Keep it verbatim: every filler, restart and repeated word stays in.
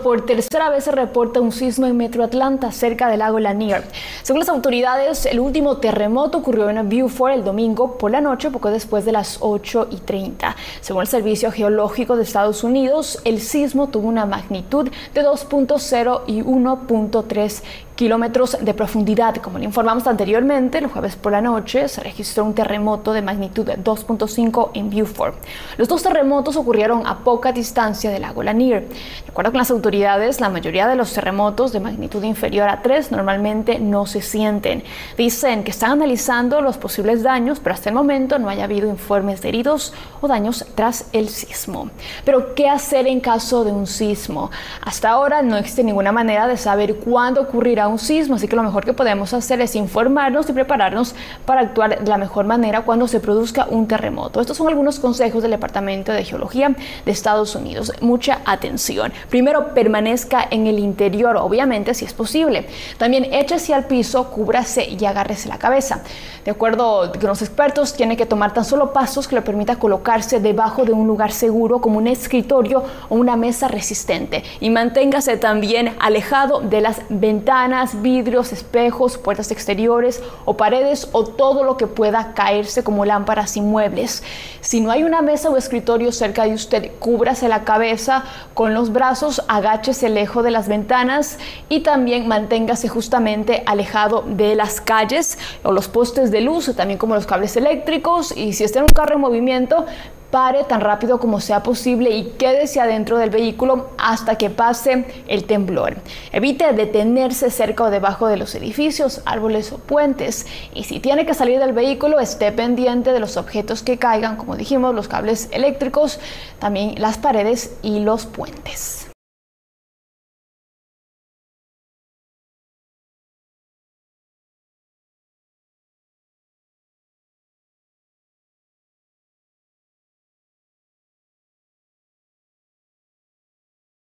Por tercera vez se reporta un sismo en Metro Atlanta, cerca del lago Lanier. Según las autoridades, el último terremoto ocurrió en Beaufort el domingo por la noche, poco después de las ocho y treinta. Según el Servicio Geológico de Estados Unidos, el sismo tuvo una magnitud de dos punto cero y uno punto tres kilómetros de profundidad. Como le informamos anteriormente, el jueves por la noche se registró un terremoto de magnitud de dos punto cinco en Beaufort. Los dos terremotos ocurrieron a poca distancia del lago Lanier. De acuerdo con las autoridades, la mayoría de los terremotos de magnitud inferior a tres normalmente no se sienten. Dicen que están analizando los posibles daños, pero hasta el momento no haya habido informes de heridos o daños tras el sismo. Pero, ¿qué hacer en caso de un sismo? Hasta ahora no existe ninguna manera de saber cuándo ocurrirá un sismo, así que lo mejor que podemos hacer es informarnos y prepararnos para actuar de la mejor manera cuando se produzca un terremoto. Estos son algunos consejos del Departamento de Geología de Estados Unidos. Mucha atención. Primero, permanezca en el interior, obviamente, si es posible. También échese al piso, cúbrase y agárrese la cabeza. De acuerdo con los expertos, tiene que tomar tan solo pasos que le permita colocarse debajo de un lugar seguro, como un escritorio o una mesa resistente. Y manténgase también alejado de las ventanas, vidrios, espejos, puertas exteriores o paredes o todo lo que pueda caerse como lámparas y muebles. Si no hay una mesa o escritorio cerca de usted, cúbrase la cabeza con los brazos, agáchese lejos de las ventanas y también manténgase justamente alejado de las calles o los postes de luz, también como los cables eléctricos, y si está en un carro en movimiento, pare tan rápido como sea posible y quédese adentro del vehículo hasta que pase el temblor. Evite detenerse cerca o debajo de los edificios, árboles o puentes. Y si tiene que salir del vehículo, esté pendiente de los objetos que caigan, como dijimos, los cables eléctricos, también las paredes y los puentes.